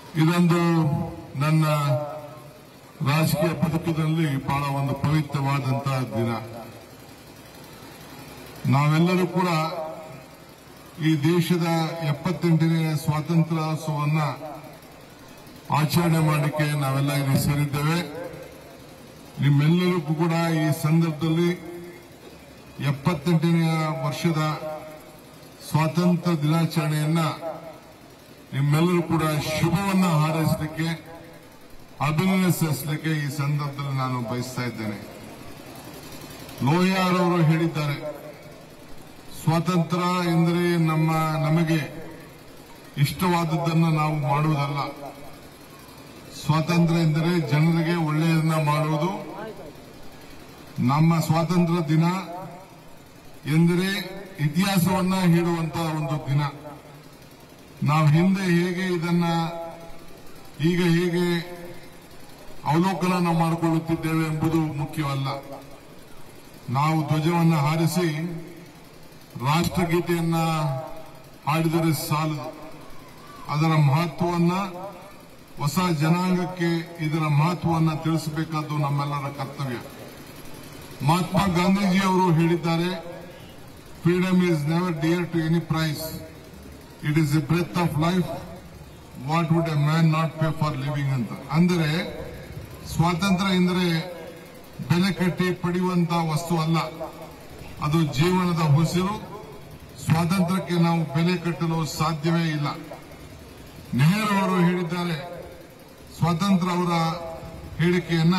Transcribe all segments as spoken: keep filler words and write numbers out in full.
ಇದೊಂದು ನನ್ನ ರಾಜಕೀಯ ಬದುಕಿನಲ್ಲಿ ಬಹಳ ಒಂದು ಪವಿತ್ರವಾದಂತಹ ದಿನ. ನಾವೆಲ್ಲರೂ ಕೂಡ ಈ ದೇಶದ ಎಪ್ಪತ್ತೆಂಟನೇ ಸ್ವಾತಂತ್ರ್ಯೋತ್ಸವವನ್ನು ಆಚರಣೆ ಮಾಡಲಿಕ್ಕೆ ನಾವೆಲ್ಲ ಇಲ್ಲಿ ಸೇರಿದ್ದೇವೆ. ನಿಮ್ಮೆಲ್ಲರಿಗೂ ಕೂಡ ಈ ಸಂದರ್ಭದಲ್ಲಿ ಎಪ್ಪತ್ತೆಂಟನೆಯ ವರ್ಷದ ಸ್ವಾತಂತ್ರ್ಯ ದಿನಾಚರಣೆಯನ್ನ ನಿಮ್ಮೆಲ್ಲರೂ ಕೂಡ ಶುಭವನ್ನ ಹಾರೈಸಲಿಕ್ಕೆ, ಅಭಿನಂದಿಸಲಿಕ್ಕೆ ಈ ಸಂದರ್ಭದಲ್ಲಿ ನಾನು ಬಯಸ್ತಾ ಇದ್ದೇನೆ. ಲೋಹಿಯಾರ್ ಅವರು ಹೇಳಿದ್ದಾರೆ, ಸ್ವಾತಂತ್ರ್ಯ ಎಂದರೆ ನಮ್ಮ ನಮಗೆ ಇಷ್ಟವಾದದ್ದನ್ನು ನಾವು ಮಾಡುವುದಲ್ಲ. ಸ್ವಾತಂತ್ರ್ಯ ಎಂದರೆ ಜನರಿಗೆ ಒಳ್ಳೆಯದನ್ನ ಮಾಡುವುದು. ನಮ್ಮ ಸ್ವಾತಂತ್ರ್ಯ ದಿನ ಎಂದರೆ ಇತಿಹಾಸವನ್ನ ಹೇಳುವಂತಹ ಒಂದು ದಿನ. ನಾವು ಹಿಂದೆ ಹೇಗೆ ಇದನ್ನ ಈಗ ಹೇಗೆ ಅವಲೋಕನ ಮಾಡಿಕೊಳ್ಳುತ್ತಿದ್ದೇವೆ ಎಂಬುದು ಮುಖ್ಯವಲ್ಲ. ನಾವು ಧ್ವಜವನ್ನು ಹಾರಿಸಿ ರಾಷ್ಟ್ರಗೀತೆಯನ್ನ ಹಾಡಿದರೆ ಸಾಲದು. ಅದರ ಮಹತ್ವವನ್ನ ಹೊಸ ಜನಾಂಗಕ್ಕೆ ಇದರ ಮಹತ್ವವನ್ನು ತಿಳಿಸಬೇಕಾದ್ದು ನಮ್ಮೆಲ್ಲರ ಕರ್ತವ್ಯ. ಮಹಾತ್ಮ ಗಾಂಧೀಜಿಯವರು ಹೇಳಿದ್ದಾರೆ, freedom is never dear to any price, it is a breath of life, what would a man not pay for living ಅಂತ. ಅಂದರೆ ಸ್ವಾತಂತ್ರ್ಯ ಎಂದರೆ ಬೆಲೆ ಕಟ್ಟಿ ಪಡೆಯುವಂತಹ ವಸ್ತು ಅಲ್ಲ, ಅದು ಜೀವನದ ಉಸಿರು. ಸ್ವಾತಂತ್ರ್ಯಕ್ಕೆ ನಾವು ಬೆಲೆ ಕಟ್ಟಲು ಸಾಧ್ಯವೇ ಇಲ್ಲ. ನೆಹರು ಅವರು ಹೇಳಿದ್ದಾರೆ, ಸ್ವಾತಂತ್ರ್ಯ ಅವರ ಹೇಳಿಕೆಯನ್ನ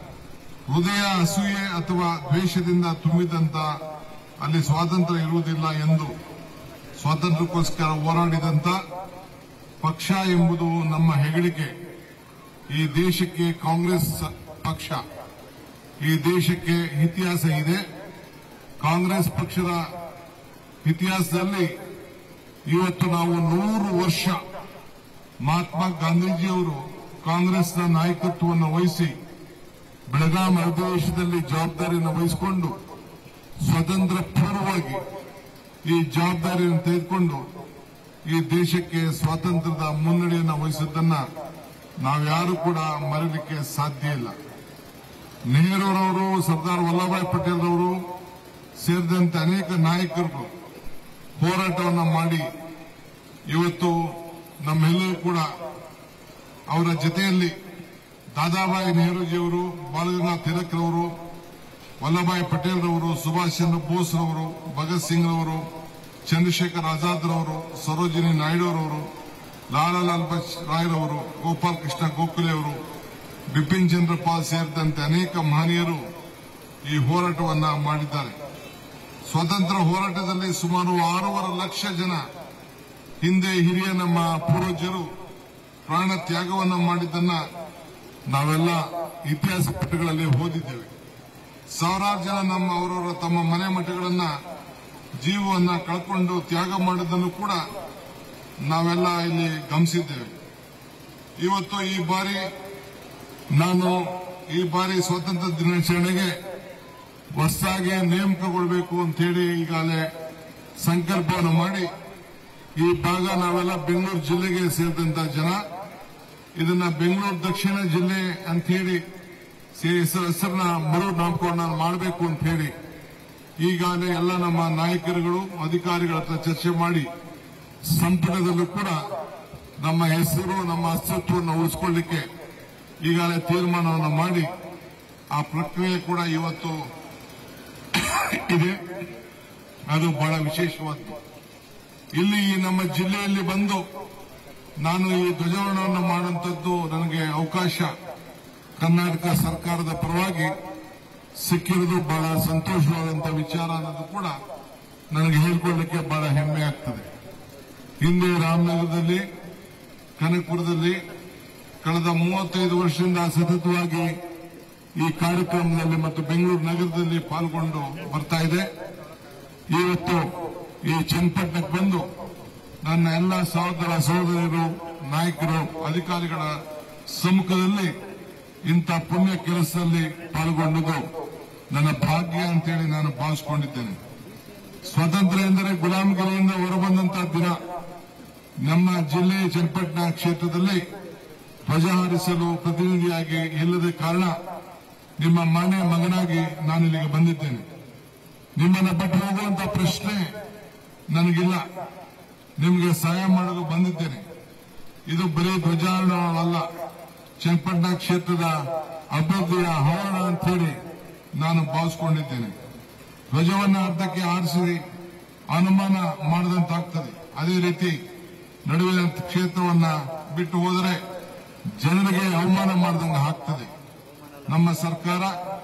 ಹೃದಯ ಅಸೂಯೆ ಅಥವಾ ದ್ವೇಷದಿಂದ ತುಂಬಿದಂತ ಅಲ್ಲಿ ಸ್ವಾತಂತ್ರ್ಯ ಇರುವುದಿಲ್ಲ ಎಂದು. ಸ್ವಾತಂತ್ರ್ಯಕ್ಕೋಸ್ಕರ ಹೋರಾಡಿದಂತ ಪಕ್ಷ ಎಂಬುದು ನಮ್ಮ ಹೆಗ್ಗಳಿಕೆ. ಈ ದೇಶಕ್ಕೆ ಕಾಂಗ್ರೆಸ್ ಪಕ್ಷ, ಈ ದೇಶಕ್ಕೆ ಇತಿಹಾಸ ಇದೆ. ಕಾಂಗ್ರೆಸ್ ಪಕ್ಷದ ಇತಿಹಾಸದಲ್ಲಿ ಇವತ್ತು ನಾವು ನೂರು ವರ್ಷ ಮಹಾತ್ಮ ಗಾಂಧೀಜಿಯವರು ಕಾಂಗ್ರೆಸ್ನ ನಾಯಕತ್ವವನ್ನು ವಹಿಸಿ ಬೆಳಗಾಂ ಅಧಿವೇಶನದಲ್ಲಿ ಜವಾಬ್ದಾರಿಯನ್ನು ವಹಿಸಿಕೊಂಡು ಸ್ವತಂತ್ರ ಪೂರ್ವವಾಗಿ ಈ ಜವಾಬ್ದಾರಿಯನ್ನು ತೆಗೆದುಕೊಂಡು ಈ ದೇಶಕ್ಕೆ ಸ್ವಾತಂತ್ರ್ಯದ ಮುನ್ನಡೆಯನ್ನು ವಹಿಸಿದ್ದನ್ನ ನಾವ್ಯಾರೂ ಕೂಡ ಮರೆಯಲಿಕ್ಕೆ ಸಾಧ್ಯ ಇಲ್ಲ. ನೆಹರೂರವರು, ಸರ್ದಾರ್ ವಲ್ಲಭಭಾಯಿ ಪಟೇಲ್ ಅವರು ಸೇರಿದಂತೆ ಅನೇಕ ನಾಯಕರು ಹೋರಾಟವನ್ನು ಮಾಡಿ ಇವತ್ತು ನಮ್ಮೆಲ್ಲರೂ ಕೂಡ ಅವರ ಜೊತೆಯಲ್ಲಿ ದಾದಾಬಾಯಿ ನೆಹರೂಜಿಯವರು, ಬಾಲಗಂಗಾಧರ ತಿಲಕ್ರವರು, ವಲ್ಲಭಭಾಯಿ ಪಟೇಲ್ ರವರು, ಸುಭಾಷ್ ಚಂದ್ರ ಬೋಸ್ ರವರು, ಭಗತ್ ಸಿಂಗ್ ರವರು, ಚಂದ್ರಶೇಖರ್ ಆಜಾದ್ ರವರು, ಸರೋಜಿನಿ ನಾಯ್ಡುರವರು, ಲಾಲಾ ಲಾಲ್ಬಾಗ್ ರಾಯ್ರವರು, ಗೋಪಾಲ್ ಕೃಷ್ಣ ಗೋಖಲೆ ಅವರು, ಬಿಪಿನ್ ಚಂದ್ರ ಪಾಲ್ ಸೇರಿದಂತೆ ಅನೇಕ ಮಹನೀಯರು ಈ ಹೋರಾಟವನ್ನು ಮಾಡಿದ್ದಾರೆ. ಸ್ವಾತಂತ್ರ್ಯ ಹೋರಾಟದಲ್ಲಿ ಸುಮಾರು ಆರೂವರೆ ಲಕ್ಷ ಜನ ಹಿಂದೆ ಹಿರಿಯ ನಮ್ಮ ಪೂರ್ವಜರು ಪ್ರಾಣ ತ್ಯಾಗವನ್ನು ಮಾಡಿದ್ದನ್ನ ನಾವೆಲ್ಲ ಇತಿಹಾಸ ಪುಟಗಳಲ್ಲಿ ಓದಿದ್ದೇವೆ. ಸಾವಿರಾರು ಜನ ನಮ್ಮ ಅವರವರ ತಮ್ಮ ಮನೆ ಮಠಗಳನ್ನ ಜೀವವನ್ನ ಕಳ್ಕೊಂಡು ತ್ಯಾಗ ಮಾಡಿದ್ದನ್ನು ಕೂಡ ನಾವೆಲ್ಲ ಇಲ್ಲಿ ಗಮನಿಸಿದ್ದೇವೆ. ಇವತ್ತು ಈ ಬಾರಿ ನಾನು ಈ ಬಾರಿ ಸ್ವಾತಂತ್ರ್ಯ ದಿನಾಚರಣೆಗೆ ಹೊಸದಾಗಿ ನೇಮಕಗೊಳ್ಳಬೇಕು ಅಂತ ಹೇಳಿ ಈಗಾಗಲೇ ಸಂಕಲ್ಪವನ್ನು ಮಾಡಿ, ಈ ಭಾಗ ನಾವೆಲ್ಲ ಬೆಂಗಳೂರು ಜಿಲ್ಲೆಗೆ ಸೇರಿದಂತ ಜನ ಇದನ್ನ ಬೆಂಗಳೂರು ದಕ್ಷಿಣ ಜಿಲ್ಲೆ ಅಂತ ಹೇಳಿ ಹೆಸರನ್ನ ಮರು ನಾಮಕರಣ ಮಾಡಬೇಕು ಅಂತ ಹೇಳಿ ಈಗಾಗಲೇ ಎಲ್ಲ ನಮ್ಮ ನಾಯಕರುಗಳು, ಅಧಿಕಾರಿಗಳ ಹತ್ರ ಚರ್ಚೆ ಮಾಡಿ ಸಂಪುಟದಲ್ಲೂ ಕೂಡ ನಮ್ಮ ಹೆಸರು, ನಮ್ಮ ಅಸ್ತಿತ್ವವನ್ನು ಉಳಿಸಿಕೊಳ್ಳಲಿಕ್ಕೆ ಈಗಾಗಲೇ ತೀರ್ಮಾನವನ್ನು ಮಾಡಿ ಆ ಪ್ರಕ್ರಿಯೆ ಕೂಡ ಇವತ್ತು ಇದೆ. ಅದು ಬಹಳ ವಿಶೇಷವಾದ್ದು. ಇಲ್ಲಿ ನಮ್ಮ ಜಿಲ್ಲೆಯಲ್ಲಿ ಬಂದು ನಾನು ಈ ಧ್ವಜಾರೋಹಣವನ್ನು ಮಾಡುವಂತದ್ದು ನನಗೆ ಅವಕಾಶ ಕರ್ನಾಟಕ ಸರ್ಕಾರದ ಪರವಾಗಿ ಸಿಕ್ಕಿರುವುದು ಬಹಳ ಸಂತೋಷವಾದಂತಹ ವಿಚಾರ ಅನ್ನೋದು ಕೂಡ ನನಗೆ ಹೇಳಿಕೊಳ್ಳಲಿಕ್ಕೆ ಬಹಳ ಹೆಮ್ಮೆ ಆಗ್ತದೆ. ಹಿಂದೆ ರಾಮನಗರದಲ್ಲಿ, ಕನಕಪುರದಲ್ಲಿ ಕಳೆದ ಮೂವತ್ತೈದು ವರ್ಷದಿಂದ ಸತತವಾಗಿ ಈ ಕಾರ್ಯಕ್ರಮದಲ್ಲಿ ಮತ್ತು ಬೆಂಗಳೂರು ನಗರದಲ್ಲಿ ಪಾಲ್ಗೊಂಡು ಬರ್ತಾ ಇದೆ. ಇವತ್ತು ಈ ಚನ್ನಪಟ್ಟಣಕ್ಕೆ ಬಂದು ನನ್ನ ಎಲ್ಲ ಸಹೋದರ ಸಹೋದರಿಯರು, ನಾಯಕರು, ಅಧಿಕಾರಿಗಳ ಸಮ್ಮುಖದಲ್ಲಿ ಇಂಥ ಪುಣ್ಯ ಕೆಲಸದಲ್ಲಿ ಪಾಲ್ಗೊಂಡುದು ನನ್ನ ಭಾಗ್ಯ ಅಂತೇಳಿ ನಾನು ಭಾವಿಸಿಕೊಂಡಿದ್ದೇನೆ. ಸ್ವಾತಂತ್ರ್ಯ ಎಂದರೆ ಗುಲಾಮಗಿರಿಯಿಂದ ಹೊರಬಂದಂತಹ ದಿನ. ನಮ್ಮ ಜಿಲ್ಲೆ ಚನ್ನಪಟ್ಟಣ ಕ್ಷೇತ್ರದಲ್ಲಿ ಧ್ವಜ ಹಾರಿಸಲು ಪ್ರತಿನಿಧಿಯಾಗಿ ಇಲ್ಲದ ಕಾರಣ ನಿಮ್ಮ ಮನೆ ಮಗನಾಗಿ ನಾನು ಇಲ್ಲಿಗೆ ಬಂದಿದ್ದೇನೆ. ನಿಮ್ಮನ್ನ ಬಿಟ್ಟು ಹೋಗುವಂತ ಪ್ರಶ್ನೆ ನನಗಿಲ್ಲ. ನಿಮಗೆ ಸಹಾಯ ಮಾಡಲು ಬಂದಿದ್ದೇನೆ. ಇದು ಬರೀ ಧ್ವಜಾರೋಹಣವಲ್ಲ, ಚನ್ನಪಟ್ಟಣ ಕ್ಷೇತ್ರದ ಅಭಿವೃದ್ಧಿಯ ಹವನ ಅಂತ ಹೇಳಿ ನಾನು ಭಾವಿಸಿಕೊಂಡಿದ್ದೇನೆ. ಧ್ವಜವನ್ನ ಅರ್ಧಕ್ಕೆ ಆರಿಸಿ ಅನುಮಾನ ಮಾಡದಂತಾಗ್ತದೆ. ಅದೇ ರೀತಿ ನಡುವಿನ ಕ್ಷೇತ್ರವನ್ನ ಬಿಟ್ಟು ಹೋದರೆ ಜನರಿಗೆ ಅವಮಾನ ಮಾಡಿದಂಗೆ ಆಗ್ತದೆ. ನಮ್ಮ ಸರ್ಕಾರ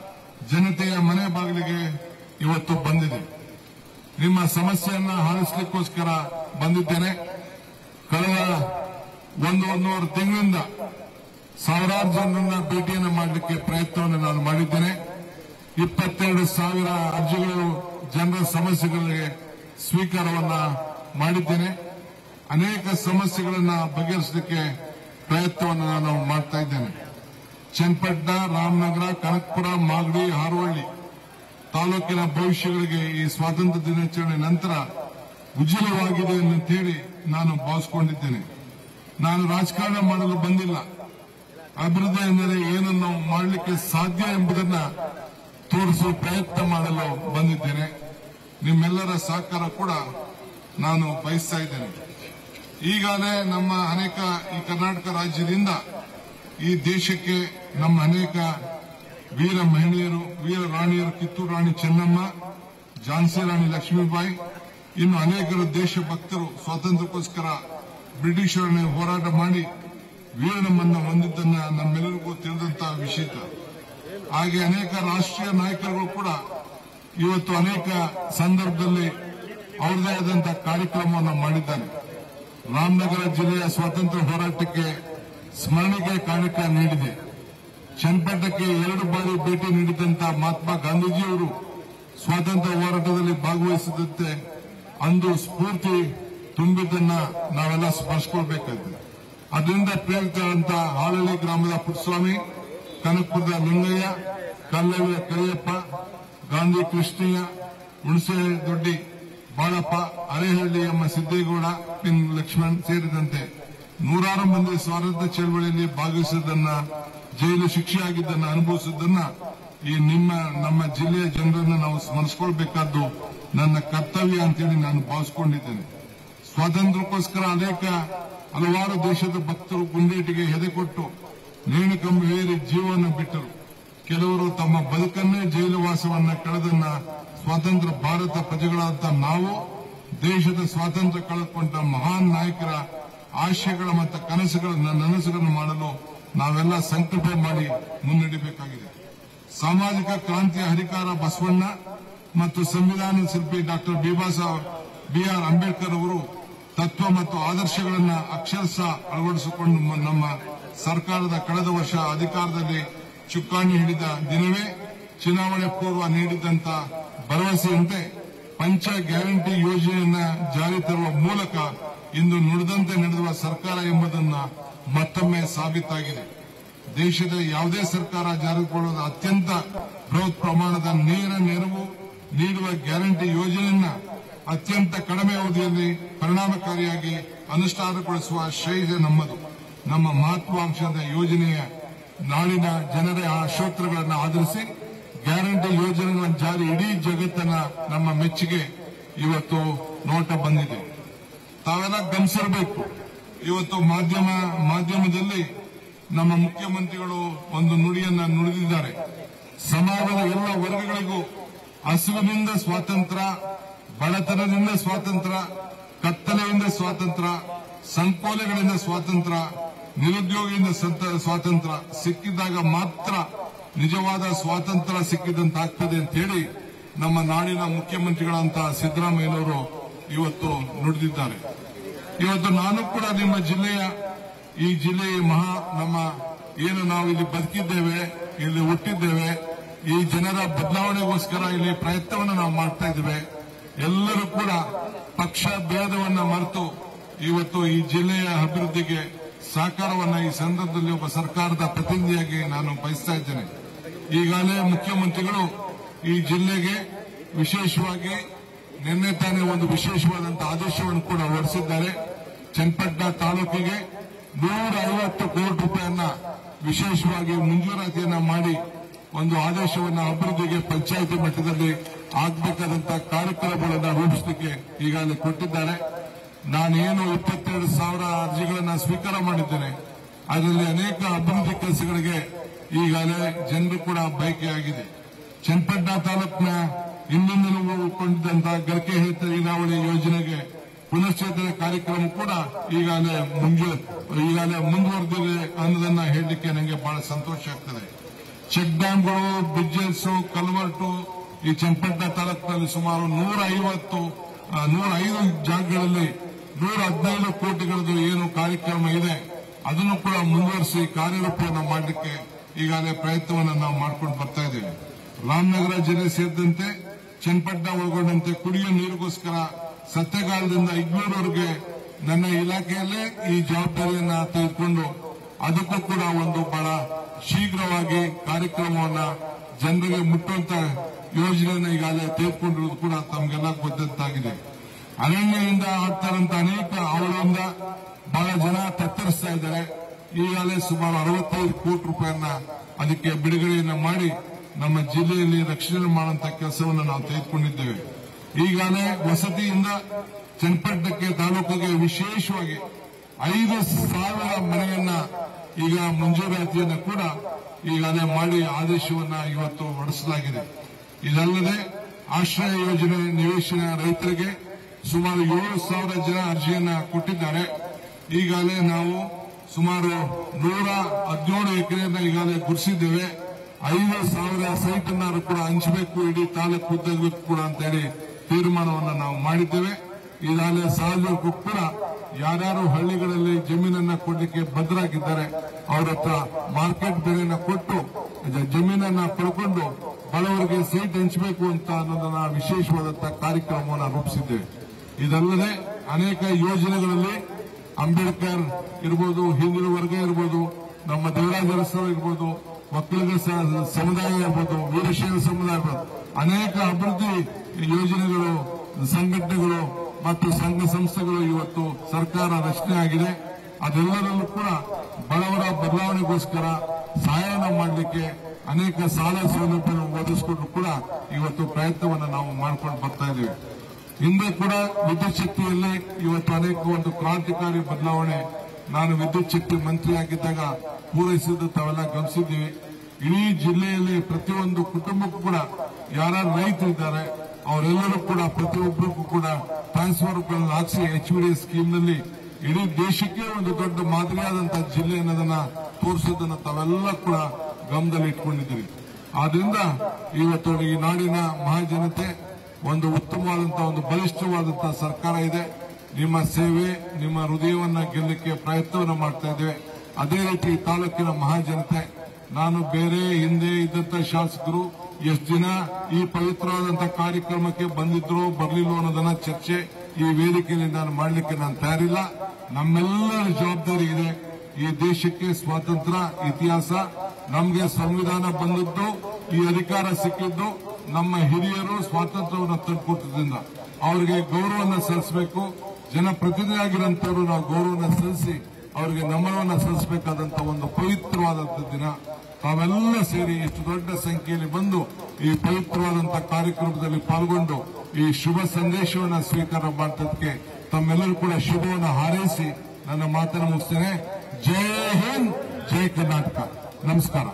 ಜನತೆಯ ಮನೆ ಬಾಗಿಲಿಗೆ ಇವತ್ತು ಬಂದಿದೆ. ನಿಮ್ಮ ಸಮಸ್ಯೆಯನ್ನ ಆಲಿಸಲಿಕ್ಕೋಸ್ಕರ ಬಂದಿದ್ದೇನೆ. ಕಳೆದ ಒಂದು ಒಂದೂವರೆ ತಿಂಗಳಿಂದ ಸಾವಿರಾರು ಜನರನ್ನ ಭೇಟಿಯನ್ನು ಮಾಡಲಿಕ್ಕೆ ಪ್ರಯತ್ನವನ್ನು ನಾನು ಮಾಡಿದ್ದೇನೆ. ಇಪ್ಪತ್ತೆರಡು ಸಾವಿರ ಅರ್ಜಿಗಳು ಜನರ ಸಮಸ್ಯೆಗಳಿಗೆ ಸ್ವೀಕಾರವನ್ನ ಮಾಡಿದ್ದೇನೆ. ಅನೇಕ ಸಮಸ್ಯೆಗಳನ್ನ ಬಗೆಹರಿಸಲಿಕ್ಕೆ ಪ್ರಯತ್ನವನ್ನು ನಾನು ಮಾಡ್ತಾ ಇದ್ದೇನೆ. ಚನ್ನಪಟ್ಟಣ, ರಾಮನಗರ, ಕನಕಪುರ, ಮಾಗಡಿ, ಹಾರೋಹಳ್ಳಿ ತಾಲೂಕಿನ ಭವಿಷ್ಯಗಳಿಗೆ ಈ ಸ್ವಾತಂತ್ರ್ಯ ದಿನಾಚರಣೆ ನಂತರ ಉಜ್ವಲವಾಗಿದೆ ಅಂತೇಳಿ ನಾನು ಭಾವಿಸಿಕೊಂಡಿದ್ದೇನೆ. ನಾನು ರಾಜಕಾರಣ ಮಾಡಲು ಬಂದಿಲ್ಲ. ಅಭಿವೃದ್ಧಿ ಎಂದರೆ ಏನನ್ನು ಮಾಡಲಿಕ್ಕೆ ಸಾಧ್ಯ ಎಂಬುದನ್ನು ತೋರಿಸುವ ಪ್ರಯತ್ನ ಮಾಡಲು ಬಂದಿದ್ದೇನೆ. ನಿಮ್ಮೆಲ್ಲರ ಸಹಕಾರ ಕೂಡ ನಾನು ಬಯಸ್ತಾ ಇದ್ದೇನೆ. ಈಗಾಗಲೇ ನಮ್ಮ ಅನೇಕ ಈ ಕರ್ನಾಟಕ ರಾಜ್ಯದಿಂದ ಈ ದೇಶಕ್ಕೆ ನಮ್ಮ ಅನೇಕ ವೀರ ಮಹಿಳೆಯರು, ವೀರ ರಾಣಿಯರು, ಕಿತ್ತೂರು ರಾಣಿ ಚೆನ್ನಮ್ಮ, ಝಾನ್ಸಿ ರಾಣಿ ಲಕ್ಷ್ಮೀಬಾಯಿ, ಇನ್ನು ಅನೇಕರು ದೇಶಭಕ್ತರು ಸ್ವಾತಂತ್ರ್ಯಕ್ಕೋಸ್ಕರ ಬ್ರಿಟಿಷರನ್ನೇ ಹೋರಾಟ ಮಾಡಿ ವೀರನಮ್ಮನ್ನು ಹೊಂದಿದ್ದನ್ನ ನಮ್ಮೆಲ್ಲರಿಗೂ ತಿಳಿದಂತಹ ವಿಷಯ. ಹಾಗೆ ಅನೇಕ ರಾಷ್ಟ್ರೀಯ ನಾಯಕರುಗಳು ಕೂಡ ಇವತ್ತು ಅನೇಕ ಸಂದರ್ಭದಲ್ಲಿ ಅವರದೇ ಆದಂತಹ ಕಾರ್ಯಕ್ರಮವನ್ನು ಮಾಡಿದ್ದಾರೆ. ರಾಮನಗರ ಜಿಲ್ಲೆಯ ಸ್ವಾತಂತ್ರ್ಯ ಹೋರಾಟಕ್ಕೆ ಸ್ಮರಣಿಕೆ ಕಾರ್ಯಕ್ರಮ ನೀಡಿದೆ. ಚನ್ನಪಟ್ಟಣಕ್ಕೆ ಎರಡು ಬಾರಿ ಭೇಟಿ ನೀಡಿದಂತಹ ಮಹಾತ್ಮ ಗಾಂಧೀಜಿಯವರು ಸ್ವಾತಂತ್ರ್ಯ ಹೋರಾಟದಲ್ಲಿ ಭಾಗವಹಿಸಿದಂತೆ ಅಂದು ಸ್ಫೂರ್ತಿ ತುಂಬಿದ್ದನ್ನ ನಾವೆಲ್ಲ ಸ್ಮರಿಸಿಕೊಳ್ಬೇಕಾಗಿದೆ. ಅದರಿಂದ ಪ್ರೇರಿತರಾದಂತಹ ಹಾಲಳ್ಳಿ ಗ್ರಾಮದ ಪುಟ್ಟಸ್ವಾಮಿ, ಕನಕಪುರದ ಲಿಂಗಯ್ಯ, ಕಲ್ಲಳ್ಳಿಯ ಕರಿಯಪ್ಪ, ಗಾಂಧಿ ಕೃಷ್ಣಯ್ಯ, ಹುಣಸೆ ದೊಡ್ಡಿ ಬಾಳಪ್ಪ, ಅರೇಹಳ್ಳಿ ಎಮ್ಮ ಸಿದ್ದೇಗೌಡ, ಪಿನ್ ಲಕ್ಷ್ಮಣ್ ಸೇರಿದಂತೆ ನೂರಾರು ಮಂದಿ ಸ್ವಾತಂತ್ರ್ಯ ಚಳವಳಿಯಲ್ಲಿ ಭಾಗವಹಿಸಿದ್ದನ್ನ, ಜೈಲು ಶಿಕ್ಷೆಯಾಗಿದ್ದನ್ನ ಅನುಭವಿಸಿದ್ದನ್ನ ಈ ನಿಮ್ಮ ನಮ್ಮ ಜಿಲ್ಲೆಯ ಜನರನ್ನು ನಾವು ಸ್ಮರಿಸಿಕೊಳ್ಬೇಕಾದ್ದು ನನ್ನ ಕರ್ತವ್ಯ ಅಂತೇಳಿ ನಾನು ಭಾವಿಸಿಕೊಂಡಿದ್ದೇನೆ. ಸ್ವಾತಂತ್ರ್ಯಕ್ಕೋಸ್ಕರ ಅನೇಕ ಹಲವಾರು ದೇಶದ ಭಕ್ತರು ಗುಂಡೇಟಿಗೆ ಹೆದೆಕೊಟ್ಟು ನೇಣುಕಂಬ ಏರಿ ಜೀವವನ್ನು ಬಿಟ್ಟರು. ಕೆಲವರು ತಮ್ಮ ಬದುಕನ್ನೇ ಜೈಲು ವಾಸವನ್ನ ಕಳೆದನ್ನ ಸ್ವಾತಂತ್ರ್ಯ ಭಾರತ ಪ್ರಜೆಗಳಾದ ನಾವು ದೇಶದ ಸ್ವಾತಂತ್ರ್ಯ ಕಳೆದುಕೊಂಡ ಮಹಾನ್ ನಾಯಕರ ಆಶಯಗಳ ಮತ್ತು ಕನಸುಗಳನ್ನು ನನಸುಗಳನ್ನು ಮಾಡಲು ನಾವೆಲ್ಲ ಸಂಕಲ್ಪ ಮಾಡಿ ಮುನ್ನಡೆಯಬೇಕಾಗಿದೆ. ಸಾಮಾಜಿಕ ಕ್ರಾಂತಿಯ ಹರಿಕಾರ ಬಸವಣ್ಣ ಮತ್ತು ಸಂವಿಧಾನ ಶಿಲ್ಪಿ ಡಾಕ್ಟರ್ ಬಿ ಆರ್ ಅಂಬೇಡ್ಕರ್ ಅವರು ತತ್ವ ಮತ್ತು ಆದರ್ಶಗಳನ್ನು ಅಕ್ಷರಶಃ ಅಳವಡಿಸಿಕೊಂಡು ನಮ್ಮ ಸರ್ಕಾರದ ಕಳೆದ ವರ್ಷ ಅಧಿಕಾರದಲ್ಲಿ ಚುಕ್ಕಾಣಿ ಹಿಡಿದ ದಿನವೇ ಚುನಾವಣೆ ಪೂರ್ವ ನೀಡಿದಂತ ಭರವಸೆಯಂತೆ ಪಂಚ ಗ್ಯಾರಂಟಿ ಯೋಜನೆಯನ್ನ ಜಾರಿ ತರುವ ಮೂಲಕ ಇಂದು ನುಡಿದಂತೆ ನಡೆಯುವ ಸರ್ಕಾರ ಎಂಬುದನ್ನು ಮತ್ತೊಮ್ಮೆ ಸಾಬೀತಾಗಿದೆ. ದೇಶದ ಯಾವುದೇ ಸರ್ಕಾರ ಜಾರಿಗೊಳ್ಳುವ ಅತ್ಯಂತ ಬೃಹತ್ ಪ್ರಮಾಣದ ನೇರ ನೆರವು ನೀಡುವ ಗ್ಯಾರಂಟಿ ಯೋಜನೆಯನ್ನ ಅತ್ಯಂತ ಕಡಿಮೆ ಅವಧಿಯಲ್ಲಿ ಪರಿಣಾಮಕಾರಿಯಾಗಿ ಅನುಷ್ಠಾನಗೊಳಿಸುವ ಶ್ರೇಯ ನಮ್ಮದು. ನಮ್ಮ ಮಹತ್ವಾಕಾಂಕ್ಷದ ಯೋಜನೆಯ ನಾಡಿನ ಜನರ ಆಶೋತ್ತರಗಳನ್ನು ಆಧರಿಸಿ ಗ್ಯಾರಂಟಿ ಯೋಜನೆಗಳ ಜಾರಿ ಇಡೀ ಜಗತ್ತನ್ನ ನಮ್ಮ ಮೆಚ್ಚುಗೆ ಇವತ್ತು ನೋಟ ಬಂದಿದೆ. ತಾವೆಲ್ಲ ಗಮನಿಸಿರಬೇಕು. ಇವತ್ತು ಮಾಧ್ಯಮ ಮಾಧ್ಯಮದಲ್ಲಿ ನಮ್ಮ ಮುಖ್ಯಮಂತ್ರಿಗಳು ಒಂದು ನುಡಿಯನ್ನ ನುಡಿದಿದ್ದಾರೆ. ಸಮಾಜದ ಎಲ್ಲ ವರ್ಗಗಳಿಗೂ ಹಸಿವಿನಿಂದ ಸ್ವಾತಂತ್ರ್ಯ, ಬಡತನದಿಂದ ಸ್ವಾತಂತ್ರ್ಯ, ಕತ್ತಲೆಯಿಂದ ಸ್ವಾತಂತ್ರ್ಯ, ಸಂಕೋಲೆಗಳಿಂದ ಸ್ವಾತಂತ್ರ್ಯ, ನಿರುದ್ಯೋಗಿಯಿಂದ ಸ್ವಾತಂತ್ರ್ಯ ಸಿಕ್ಕಿದಾಗ ಮಾತ್ರ ನಿಜವಾದ ಸ್ವಾತಂತ್ರ್ಯ ಸಿಕ್ಕಿದಂತಾಗ್ತದೆ ಅಂತ ಹೇಳಿ ನಮ್ಮ ನಾಡಿನ ಮುಖ್ಯಮಂತ್ರಿಗಳಂತಹ ಸಿದ್ದರಾಮಯ್ಯನವರು ಇವತ್ತು ನುಡಿದಿದ್ದಾರೆ. ಇವತ್ತು ನಾನು ಕೂಡ ನಿಮ್ಮ ಜಿಲ್ಲೆಯ ಈ ಜಿಲ್ಲೆಯ ಮಹಾ ನಮ್ಮ ಏನು ನಾವು ಇಲ್ಲಿ ಬದುಕಿದ್ದೇವೆ, ಇಲ್ಲಿ ಹುಟ್ಟಿದ್ದೇವೆ, ಈ ಜನರ ಬದಲಾವಣೆಗೋಸ್ಕರ ಇಲ್ಲಿ ಪ್ರಯತ್ನವನ್ನು ನಾವು ಮಾಡ್ತಾ ಇದ್ದೇವೆ. ಎಲ್ಲರೂ ಕೂಡ ಪಕ್ಷ ಭೇದವನ್ನ ಮರೆತು ಇವತ್ತು ಈ ಜಿಲ್ಲೆಯ ಅಭಿವೃದ್ಧಿಗೆ ಸಹಕಾರವನ್ನ ಈ ಸಂದರ್ಭದಲ್ಲಿ ಒಬ್ಬ ಸರ್ಕಾರದ ಪ್ರತಿನಿಧಿಯಾಗಿ ನಾನು ಬಯಸ್ತಾ ಇದ್ದೇನೆ. ಈಗಾಗಲೇ ಮುಖ್ಯಮಂತ್ರಿಗಳು ಈ ಜಿಲ್ಲೆಗೆ ವಿಶೇಷವಾಗಿ ನಿನ್ನೆ ತಾನೇ ಒಂದು ವಿಶೇಷವಾದಂತಹ ಆದೇಶವನ್ನು ಕೂಡ ಹೊರಡಿಸಿದ್ದಾರೆ. ಚನ್ನಪಟ್ಟಣ ತಾಲೂಕಿಗೆ ನೂರ ಐವತ್ತು ಕೋಟಿ ರೂಪಾಯಿಯನ್ನ ವಿಶೇಷವಾಗಿ ಮಂಜೂರಾತಿಯನ್ನ ಮಾಡಿ ಒಂದು ಆದೇಶವನ್ನ ಅಭಿವೃದ್ಧಿಗೆ ಪಂಚಾಯಿತಿ ಮಟ್ಟದಲ್ಲಿ ಆಗಬೇಕಾದಂತಹ ಕಾರ್ಯಕ್ರಮಗಳನ್ನು ರೂಪಿಸಲಿಕ್ಕೆ ಈಗಾಗಲೇ ಕೊಟ್ಟಿದ್ದಾರೆ. ನಾನೇನು ಇಪ್ಪತ್ತೆರಡು ಸಾವಿರ ಅರ್ಜಿಗಳನ್ನ ಸ್ವೀಕಾರ ಮಾಡಿದ್ದೇನೆ. ಅದರಲ್ಲಿ ಅನೇಕ ಅಭಿವೃದ್ಧಿ ಕೆಲಸಗಳಿಗೆ ಈಗಾಗಲೇ ಜನರು ಕೂಡ ಬಯಕೆಯಾಗಿದೆ. ಚನ್ನಪಟ್ಟಣ ತಾಲೂಕಿನ ಹಿಂದಿನಿಂದಲೂ ಉಳ್ಕೊಂಡಿದ್ದಂತಹ ಗರ್ಕೆ ಹೇತ ನೀರಾವರಿ ಯೋಜನೆಗೆ ಪುನಶ್ಚೇತನ ಕಾರ್ಯಕ್ರಮ ಕೂಡ ಈಗಾಗಲೇ ಮುಂಜು ಈಗಾಗಲೇ ಮುಂದುವರೆದಿದೆ ಅನ್ನೋದನ್ನ ಹೇಳಲಿಕ್ಕೆ ನನಗೆ ಬಹಳ ಸಂತೋಷ ಆಗ್ತದೆ. ಚೆಕ್ ಡ್ಯಾಂಗಳು, ಬ್ರಿಡ್ಜಸ್, ಕಲ್ವರ್ಟು ಈ ಚನ್ನಪಟ್ಟಣ ತಾಲೂಕಿನಲ್ಲಿ ಸುಮಾರು ನೂರ ಐವತ್ತು ನೂರ ಐದು ಜಾಗಗಳಲ್ಲಿ ನೂರ ಹದಿನೈದು ಕೋಟಿಗಳದ್ದು ಏನು ಕಾರ್ಯಕ್ರಮ ಇದೆ ಅದನ್ನು ಕೂಡ ಮುಂದುವರಿಸಿ ಕಾರ್ಯರೂಪವನ್ನು ಮಾಡಲಿಕ್ಕೆ ಈಗಾಗಲೇ ಪ್ರಯತ್ನವನ್ನು ನಾವು ಮಾಡ್ಕೊಂಡು ಬರ್ತಾ ಇದ್ದೇವೆ. ರಾಮನಗರ ಜಿಲ್ಲೆ ಸೇರಿದಂತೆ ಚನ್ನಪಟ್ಟಣ ಒಳಗೊಂಡಂತೆ ಕುಡಿಯುವ ನೀರಿಗೋಸ್ಕರ ಸತ್ಯಗಾಲದಿಂದ ಇಗ್ನೂರವರೆಗೆ ನನ್ನ ಇಲಾಖೆಯಲ್ಲೇ ಈ ಜವಾಬ್ದಾರಿಯನ್ನ ತೆಗೆದುಕೊಂಡು ಅದಕ್ಕೂ ಕೂಡ ಒಂದು ಬಹಳ ಶೀಘ್ರವಾಗಿ ಕಾರ್ಯಕ್ರಮವನ್ನ ಜನರಿಗೆ ಮುಟ್ಟುವಂತ ಯೋಜನೆಯನ್ನು ಈಗಾಗಲೇ ತೆಗೆದುಕೊಂಡಿರುವುದು ಕೂಡ ತಮಗೆಲ್ಲ ಗೊತ್ತಂತಾಗಿದೆ. ಅರಣ್ಯದಿಂದ ಆಗ್ತಾರಂತ ಅನೇಕ ಅವಳಿಂದ ಬಹಳ ಜನ ತತ್ತರಿಸ್ತಾ ಇದ್ದಾರೆ. ಈಗಾಗಲೇ ಸುಮಾರು ಅರವತ್ತೈದು ಕೋಟಿ ರೂಪಾಯಿಯನ್ನ ಅದಕ್ಕೆ ಬಿಡುಗಡೆಯನ್ನ ಮಾಡಿ ನಮ್ಮ ಜಿಲ್ಲೆಯಲ್ಲಿ ರಕ್ಷಣೆ ಮಾಡುವಂತಹ ಕೆಲಸವನ್ನು ನಾವು ತೆಗೆದುಕೊಂಡಿದ್ದೇವೆ. ಈಗಾಗಲೇ ವಸತಿಯಿಂದ ಚನ್ನಪಟ್ಟಣಕ್ಕೆ ತಾಲೂಕಿಗೆ ವಿಶೇಷವಾಗಿ ಐದು ಸಾವಿರ ಮನೆಯನ್ನ ಈಗ ಮಂಜೂರಾತಿಯನ್ನು ಕೂಡ ಈಗಾಗಲೇ ಮಾಡಿ ಆದೇಶವನ್ನ ಇವತ್ತು ಹೊರಡಿಸಲಾಗಿದೆ. ಇದಲ್ಲದೆ ಆಶ್ರಯ ಯೋಜನೆ ನಿವೇಶನ ರೈತರಿಗೆ ಸುಮಾರು ಏಳು ಸಾವಿರ ಜನ ಅರ್ಜಿಯನ್ನ ಕೊಟ್ಟಿದ್ದಾರೆ. ಈಗಾಗಲೇ ನಾವು ಸುಮಾರು ನೂರ ಹದಿನೇಳು ಎಕರೆಯನ್ನ ಈಗಾಗಲೇ ಗುರುತಿಸಿದ್ದೇವೆ. ಐದು ಸಾವಿರ ಸೈಟ್ ಅನ್ನು ಕೂಡ ಹಂಚಬೇಕು ಇಡೀ ತಾಲೂಕು ಉದ್ದಕ್ಕೂ ಕೂಡ ಅಂತ ಹೇಳಿ ತೀರ್ಮಾನವನ್ನು ನಾವು ಮಾಡಿದ್ದೇವೆ. ಈಗಾಗಲೇ ಸಾರ್ವಜನಿಕರು ಕೂಡ ಯಾರ್ಯಾರು ಹಳ್ಳಿಗಳಲ್ಲಿ ಜಮೀನನ್ನ ಕೊಡಲಿಕ್ಕೆ ಬದ್ಧರಾಗಿದ್ದಾರೆ ಅವರ ಹತ್ರ ಮಾರ್ಕೆಟ್ ಬೆಲೆಯನ್ನ ಕೊಟ್ಟು ಜಮೀನನ್ನ ಪಡ್ಕೊಂಡು ಬಡವರಿಗೆ ಸೈಟ್ ಹಂಚಬೇಕು ಅಂತ ಅನ್ನೋದನ್ನ ವಿಶೇಷವಾದಂತಹ ಕಾರ್ಯಕ್ರಮವನ್ನು ರೂಪಿಸಿದ್ದೇವೆ. ಇದಲ್ಲದೆ ಅನೇಕ ಯೋಜನೆಗಳಲ್ಲಿ ಅಂಬೇಡ್ಕರ್ ಇರ್ಬೋದು, ಹಿಂದುಳಿದ ವರ್ಗ ಇರ್ಬೋದು, ನಮ್ಮ ದೇವರಾಜ ಅರಸರು ಇರ್ಬೋದು, ಒಕ್ಕಲಿಗ ಸಮುದಾಯ ಇರ್ಬೋದು, ವೀರಶೈವ ಸಮುದಾಯ ಇರ್ಬೋದು, ಅನೇಕ ಅಭಿವೃದ್ಧಿ ಯೋಜನೆಗಳು, ಸಂಘಟನೆಗಳು ಮತ್ತು ಸಂಘ ಸಂಸ್ಥೆಗಳು ಇವತ್ತು ಸರ್ಕಾರ ರಚನೆ ಆಗಿದೆ. ಅದೆಲ್ಲರಲ್ಲೂ ಕೂಡ ಬಡವರ ಬದಲಾವಣೆಗೋಸ್ಕರ ಸಹಾಯನ ಮಾಡಲಿಕ್ಕೆ ಅನೇಕ ಸಾಲ ಸೌಲಭ್ಯವನ್ನು ಒದಗಿಸಿಕೊಂಡು ಕೂಡ ಇವತ್ತು ಪ್ರಯತ್ನವನ್ನು ನಾವು ಮಾಡ್ಕೊಂಡು ಬರ್ತಾ ಇದ್ದೇವೆ. ಹಿಂದೆ ಕೂಡ ವಿದ್ಯುತ್ ಶಕ್ತಿಯಲ್ಲಿ ಇವತ್ತು ಅನೇಕ ಒಂದು ಕ್ರಾಂತಿಕಾರಿ ಬದಲಾವಣೆ ನಾನು ವಿದ್ಯುತ್ ಶಕ್ತಿ ಮಂತ್ರಿಯಾಗಿದ್ದಾಗ ಪೂರೈಸಿದ್ದು ತಾವೆಲ್ಲ ಗಮನಿಸಿದ್ದೀವಿ. ಇಡೀ ಜಿಲ್ಲೆಯಲ್ಲಿ ಪ್ರತಿಯೊಂದು ಕುಟುಂಬಕ್ಕೂ ಕೂಡ ಯಾರು ರೈತರು ಇದ್ದಾರೆ ಅವರೆಲ್ಲರೂ ಕೂಡ ಪ್ರತಿಯೊಬ್ಬರಿಗೂ ಕೂಡ ಟ್ರಾನ್ಸ್ಫಾರ್ಮರ್ಗಳನ್ನು ಹಾಕಿಸಿ ಎಚ್ ವಿ ಡಿ ಸ್ಕೀಮ್ನಲ್ಲಿ ಇಡೀ ದೇಶಕ್ಕೆ ಒಂದು ದೊಡ್ಡ ಮಾದರಿಯಾದಂತಹ ಜಿಲ್ಲೆ ಅನ್ನೋದನ್ನ ತೋರಿಸೋದನ್ನ ತಾವೆಲ್ಲ ಕೂಡ ಗಮನದಲ್ಲಿ ಇಟ್ಕೊಂಡಿದ್ದೀವಿ. ಆದ್ರಿಂದ ಇವತ್ತು ಈ ನಾಡಿನ ಮಹಾಜನತೆ ಒಂದು ಉತ್ತಮವಾದಂತಹ ಒಂದು ಬಲಿಷ್ಠವಾದಂತಹ ಸರ್ಕಾರ ಇದೆ. ನಿಮ್ಮ ಸೇವೆ, ನಿಮ್ಮ ಹೃದಯವನ್ನ ಗೆಲ್ಲಕ್ಕೆ ಪ್ರಯತ್ನವನ್ನು ಮಾಡ್ತಾ ಇದ್ದೇವೆ. ಅದೇ ರೀತಿ ತಾಲೂಕಿನ ಮಹಾಜನತೆ, ನಾನು ಬೇರೆ ಹಿಂದೆ ಇದ್ದಂತ ಶಾಸಕರು ಎಷ್ಟು ದಿನ ಈ ಪವಿತ್ರವಾದಂತಹ ಕಾರ್ಯಕ್ರಮಕ್ಕೆ ಬಂದಿದ್ರು ಬರಲಿಲ್ಲ ಅನ್ನೋದನ್ನ ಚರ್ಚೆ ಈ ವೇದಿಕೆಯಲ್ಲಿ ನಾನು ಮಾಡಲಿಕ್ಕೆ ನಾನು ತಯಾರಿಲ್ಲ. ನಮ್ಮೆಲ್ಲರ ಜವಾಬ್ದಾರಿ ಇದೆ. ಈ ದೇಶಕ್ಕೆ ಸ್ವಾತಂತ್ರ್ಯ ಇತಿಹಾಸ, ನಮಗೆ ಸಂವಿಧಾನ ಬಂದದ್ದು, ಈ ಅಧಿಕಾರ ಸಿಕ್ಕಿದ್ದು ನಮ್ಮ ಹಿರಿಯರು ಸ್ವಾತಂತ್ರ್ಯವನ್ನು ತಂದುಕೊಟ್ಟಿದ್ದರಿಂದ ಅವರಿಗೆ ಗೌರವವನ್ನು ಸಲ್ಲಿಸಬೇಕು. ಜನಪ್ರತಿನಿಧಿಯಾಗಿರುವಂತವರು ನಾವು ಗೌರವವನ್ನು ಸಲ್ಲಿಸಿ ಅವರಿಗೆ ನಮನವನ್ನು ಸಲ್ಲಿಸಬೇಕಾದಂತಹ ಒಂದು ಪವಿತ್ರವಾದಂತಹ ದಿನ. ತಾವೆಲ್ಲ ಸೇರಿ ಇಷ್ಟು ದೊಡ್ಡ ಸಂಖ್ಯೆಯಲ್ಲಿ ಬಂದು ಈ ಪವಿತ್ರವಾದಂತಹ ಕಾರ್ಯಕ್ರಮದಲ್ಲಿ ಪಾಲ್ಗೊಂಡು ಈ ಶುಭ ಸಂದೇಶವನ್ನು ಸ್ವೀಕಾರ ಮಾಡೋದಕ್ಕೆ ತಮ್ಮೆಲ್ಲರೂ ಕೂಡ ಶುಭವನ್ನು ಹಾರೈಸಿ ನನ್ನ ಮಾತನ್ನು ಮುಗಿಸ್ತೇನೆ. ಜೈ ಹಿಂದ್, ಜೈ ಕರ್ನಾಟಕ. ನಮಸ್ಕಾರ.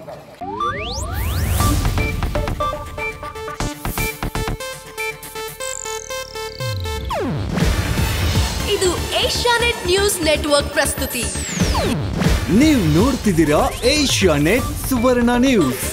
ಇದು ಏಷ್ಯಾನೆಟ್ ನ್ಯೂಸ್ ನೆಟ್ವರ್ಕ್ ಪ್ರಸ್ತುತಿ. ನೀವು ನೋಡ್ತಿದ್ದೀರಾ ಏಷ್ಯಾನೆಟ್ ಸುವರ್ಣ ನ್ಯೂಸ್.